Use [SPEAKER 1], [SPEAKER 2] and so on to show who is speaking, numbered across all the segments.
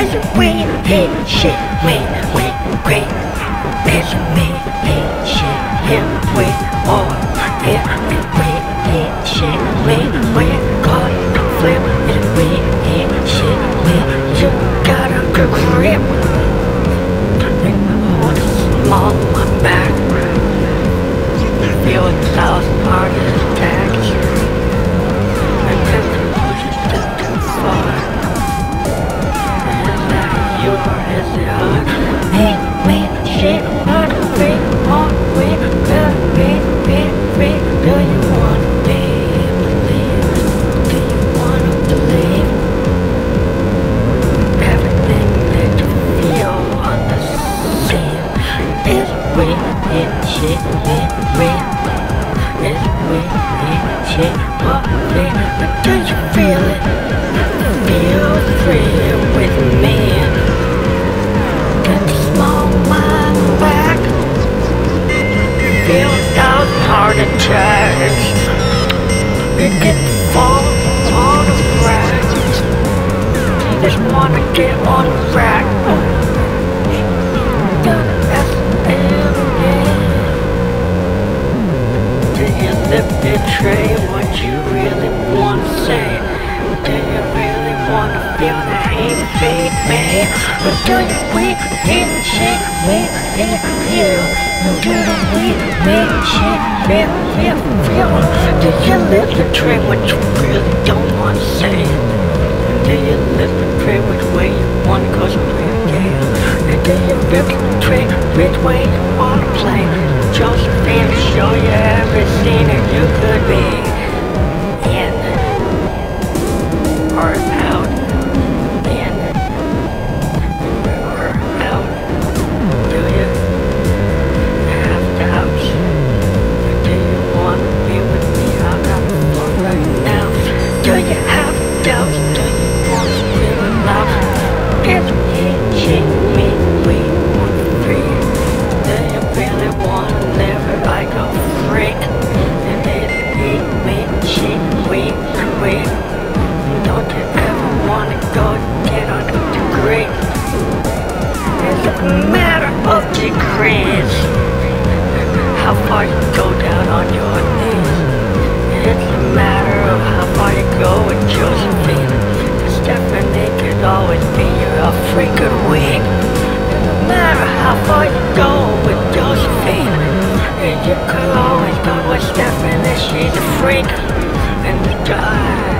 [SPEAKER 1] Is it we hate shit? We great. Is it me hate shit? Here we are. Here we hate shit. We got the flip. Is it we hate shit? You got a good grip. Hold small on my back. Feel 1,000 heart attacks. And then push it just too far. Is that you or is it hard? Hey, wait, shit, what we want, we do you wanna believe? Do you wanna believe? Everything that you feel on the scene is we in shit, is we in shit, what we, but do you feel it? Feel free with me. Get the small mind back. Feel 1,000 heart attacks. You get fall on the rack. Just wanna get on the rack. Do you live betray what you really wanna say? Do you really wanna feel the hate fade me? Or do you weak hate shit make you? Do the weak make shit feel? Do you live betray what you really don't wanna say? Do you live betray which way you wanna go play a game? And do you live betray which way you wanna play? Josephine, show you everything that you could be in or out, in or out. Do you have doubts? Or do you want to be with me out on the floor right now? Do you have doubts? Do you want to feel alive? If you cheat me, we want free. Do you really want to live or I go free? And if you me, cheat, we. Don't you ever want to go get on a degree? It's a matter of degrees. How far you go down on your knees. It's a matter of how far you go with Josephine. Stephanie could always be your freaking wing. No matter how far you go with Josephine, and you could always go with Stephanie, she's a freak. And you lie.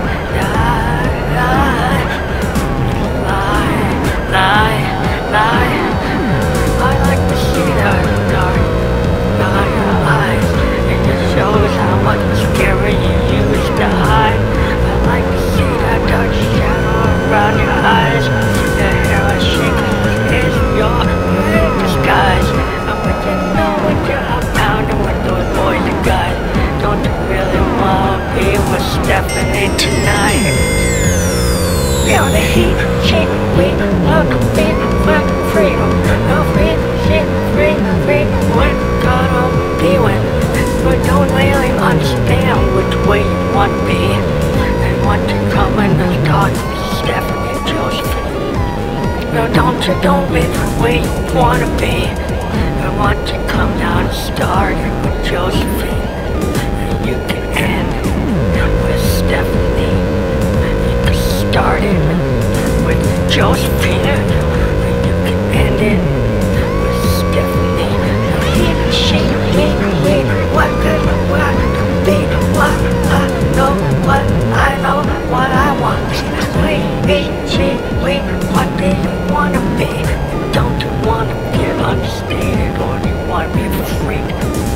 [SPEAKER 1] I like to see that dark eyes, and it shows how much scary you used to hide. I like to see that dark shadow around your eyes. The hair I shake is your disguise. And when you know when you're out pounding with those boys and guys, don't you really want to be with Stephanie tonight? Feel the heat, shake, we love to be for freedom. No free, shit, free, what gotta be when. But don't really understand which way you want to be. And want to come in and talk to Stephanie and Josephine. No, don't be the way you want to be. I want to come down and start with Josephine. And you can end with Stephanie. Started with Josephine, and you can end it with Stephanie. He, she, me, what could be, what I know, what I want. We, she, what do you wanna be? Don't you wanna get understated, or do you wanna be a freak?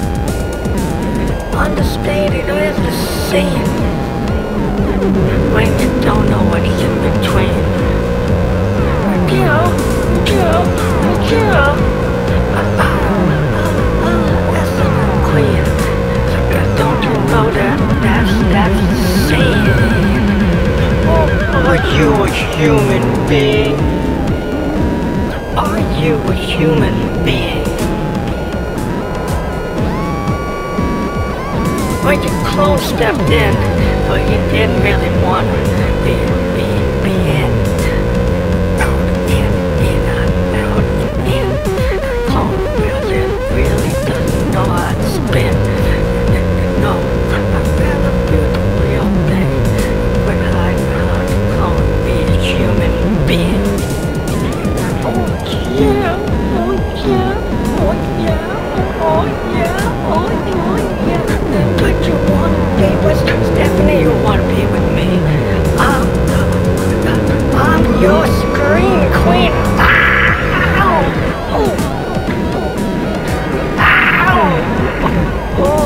[SPEAKER 1] Understated is the same. When you don't know what's in between. That's the queen. Don't you know that's insane? Are you a human being? Are you a human being? When your clothes stepped in, but you didn't really want to be in. You wanna be with Stephanie, you wanna be with me. I'm your scream queen. Ow! Oh! Ow! Oh! Ow!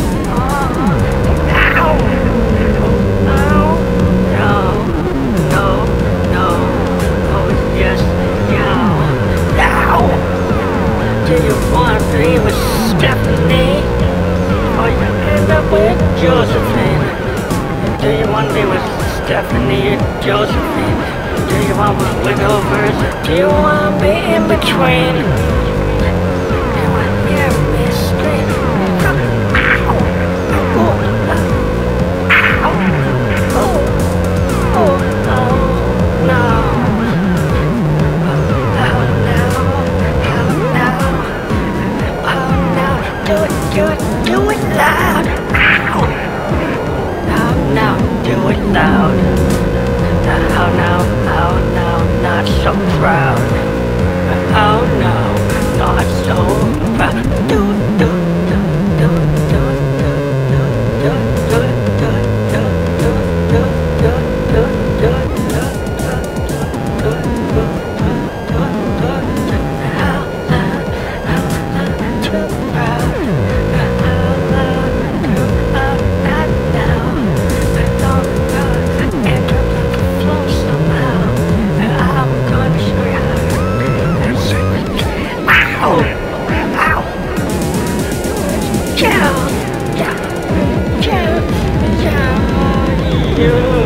[SPEAKER 1] Ow! No! No! No! Oh, yes! Now! Do you wanna be with Stephanie? Or you end up with Josephine? Do you want to be with Stephanie or Josephine? Do you want to win overs? Do you want to be in between? You want to hear me scream? Ow! Oh! Ow! Oh! Oh! Oh! No! Oh no! Oh no! Oh no! Do it! Do it! Do it loud! Ow! No, do it loud. Oh no, not so proud. Oh no, not so proud. Do it, do it, do it, do it, do it, do it, do it, do it, do it, do it, do it, do it, do it, do it, do it, do it, too proud. You